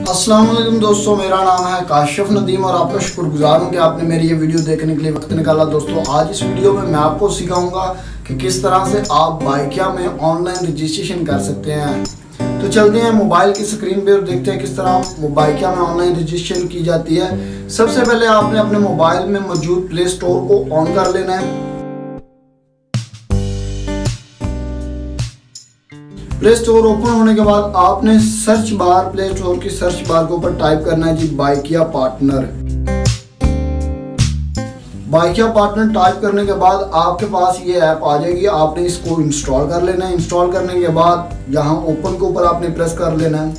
अस्सलाम वालेकुम दोस्तों, मेरा नाम है काशिफ नदीम और आपका शुक्रगुजार हूँ कि आपने मेरी ये वीडियो देखने के लिए वक्त निकाला। दोस्तों आज इस वीडियो में मैं आपको सिखाऊंगा कि किस तरह से आप बाइकिया में ऑनलाइन रजिस्ट्रेशन कर सकते हैं। तो चलते हैं मोबाइल की स्क्रीन पे और देखते हैं किस तरह बाइकिया में ऑनलाइन रजिस्ट्रेशन की जाती है। सबसे पहले आपने अपने मोबाइल में मौजूद प्ले स्टोर को ऑन कर लेना है। प्ले स्टोर ओपन होने के बाद आपने सर्च बार, प्ले स्टोर की सर्च बार के ऊपर टाइप करना है जी Bykea partner. Bykea partner type करने के बाद आपके पास ये ऐप आ जाएगी। आपने इसको इंस्टॉल कर लेना है। इंस्टॉल करने के बाद यहाँ ओपन के ऊपर आपने प्रेस कर लेना है।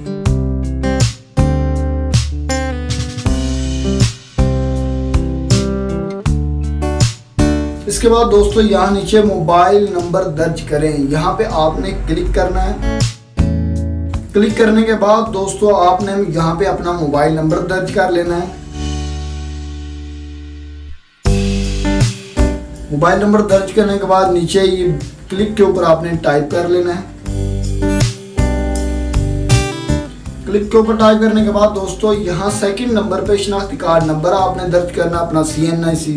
इसके बाद दोस्तों यहाँ नीचे मोबाइल नंबर दर्ज करें, यहाँ पे आपने क्लिक करना है। क्लिक करने के बाद दोस्तों आपने यहाँ पे अपना मोबाइल नंबर दर्ज कर लेना है। मोबाइल नंबर दर्ज करने के बाद नीचे ये क्लिक के ऊपर आपने टाइप कर लेना है। क्लिक के ऊपर टाइप करने के बाद दोस्तों यहाँ सेकंड नंबर पे शनाख्ती कार्ड नंबर आपने दर्ज करना अपना CNIC।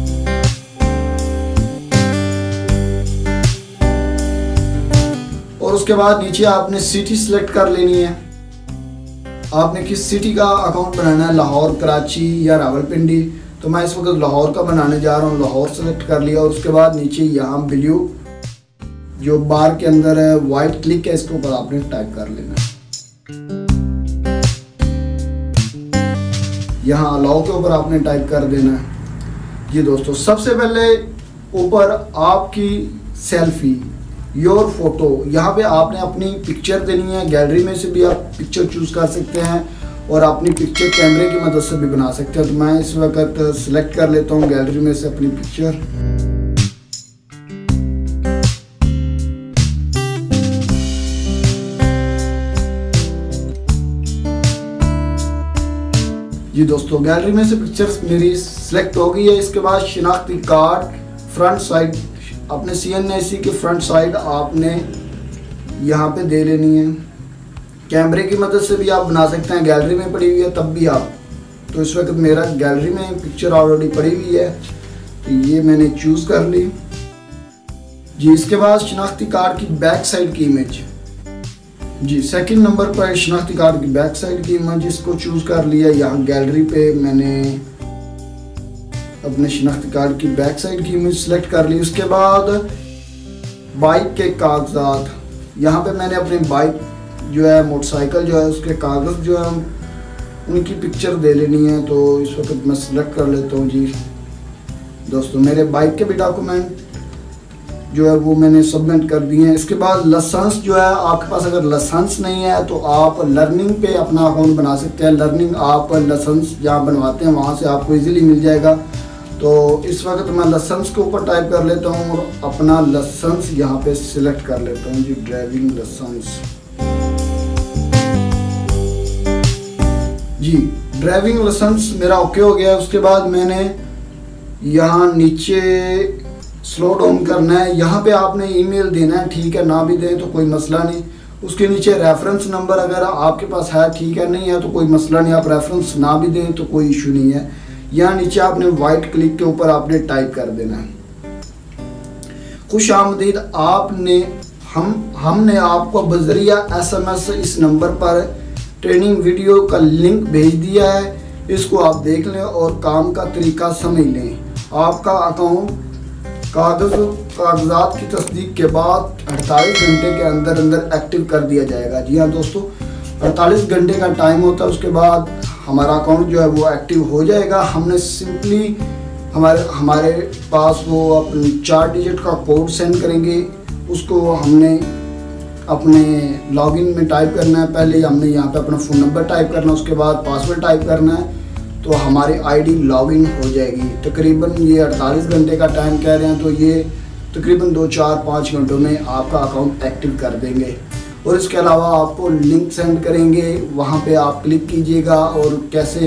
और उसके बाद नीचे आपने सिटी सिलेक्ट कर लेनी है। आपने किस सिटी का अकाउंट बनाना है, लाहौर, कराची या रावलपिंडी। तो मैं इस वक्त लाहौर का बनाने जा रहा हूँ। लाहौर सेलेक्ट कर लिया और उसके बाद नीचे यहाँ ब्लू जो बार के अंदर है वाइट क्लिक है, इसके ऊपर आपने टाइप कर लेना है। यहाँ अलाउ के ऊपर आपने टाइप कर देना है। ये दोस्तों सबसे पहले ऊपर आपकी सेल्फी, योर फोटो, यहाँ पे आपने अपनी पिक्चर देनी है। गैलरी में से भी आप पिक्चर चूज कर सकते हैं और अपनी पिक्चर कैमरे की मदद से भी बना सकते हैं। तो मैं इस वक्त सिलेक्ट कर लेता हूँ गैलरी में से अपनी पिक्चर। जी दोस्तों गैलरी में से पिक्चर्स मेरी सिलेक्ट हो गई है। इसके बाद शिनाख्ती कार्ड फ्रंट साइड, अपने CNIC के फ्रंट साइड आपने यहाँ पे दे लेनी है। कैमरे की मदद से भी आप बना सकते हैं, गैलरी में पड़ी हुई है तब भी आप। तो इस वक्त मेरा गैलरी में पिक्चर ऑलरेडी पड़ी हुई है तो ये मैंने चूज़ कर ली जी। इसके बाद शनाख्ती कार्ड की बैक साइड की इमेज जी, सेकंड नंबर पर शनाख्ती कार्ड की बैक साइड की इमेज इसको चूज़ कर लिया। यहाँ गैलरी पे मैंने अपने शनाख्ती कार्ड की बैक साइड की इमेज सेलेक्ट कर ली। उसके बाद बाइक के कागजात, यहाँ पे मैंने अपनी बाइक जो है, मोटरसाइकिल जो है, उसके कागज़ जो है उनकी पिक्चर दे लेनी है। तो इस वक्त मैं सिलेक्ट कर लेता हूँ जी। दोस्तों मेरे बाइक के भी डॉक्यूमेंट जो है वो मैंने सबमिट कर दिए हैं। इसके बाद लाइसेंस जो है, आपके पास अगर लाइसेंस नहीं है तो आप लर्निंग पे अपना अकाउंट बना सकते हैं। लर्निंग आप लाइसेंस जहाँ बनवाते हैं वहाँ से आपको इजीली मिल जाएगा। तो इस वक्त मैं लाइसेंस के ऊपर टाइप कर लेता हूँ और अपना लाइसेंस यहाँ पे सिलेक्ट कर लेता हूँ जी, ड्राइविंग लाइसेंस जी। ड्राइविंग लाइसेंस मेरा ओके हो गया। उसके बाद मैंने यहाँ नीचे स्लो डाउन करना है। यहाँ पे आपने ईमेल देना है, ठीक है, ना भी दें तो कोई मसला नहीं। उसके नीचे रेफरेंस नंबर अगर आपके पास है ठीक है, नहीं है तो कोई मसला नहीं, आप रेफरेंस ना भी दें तो कोई इशू नहीं है। यहाँ नीचे आपने वाइट क्लिक के ऊपर आपने टाइप कर देना है खुश आमदीद। हमने आपको बजरिया SMS इस नंबर पर ट्रेनिंग वीडियो का लिंक भेज दिया है, इसको आप देख लें और काम का तरीका समझ लें। आपका अकाउंट कागजात की तस्दीक के बाद 48 घंटे के अंदर अंदर एक्टिव कर दिया जाएगा। जी हाँ दोस्तों 48 घंटे का टाइम होता है। उसके बाद हमारा अकाउंट जो है वो एक्टिव हो जाएगा। हमने सिंपली हमारे पास वो अपनी 4 डिजिट का कोड सेंड करेंगे, उसको हमने अपने लॉगिन में टाइप करना है। पहले हमने यहाँ पे अपना फ़ोन नंबर टाइप करना है, उसके बाद पासवर्ड टाइप करना है, तो हमारी ID लॉगिन हो जाएगी। तकरीबन ये 48 घंटे का टाइम कह रहे हैं, तो ये तकरीबन 2, 4, 5 घंटों में आपका अकाउंट एक्टिव कर देंगे। और इसके अलावा आपको लिंक सेंड करेंगे, वहाँ पे आप क्लिक कीजिएगा और कैसे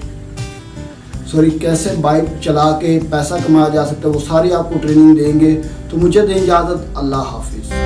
बाइक चला के पैसा कमाया जा सकता है वो सारी आपको ट्रेनिंग देंगे। तो मुझे दें इजाज़त, अल्लाह हाफिज़।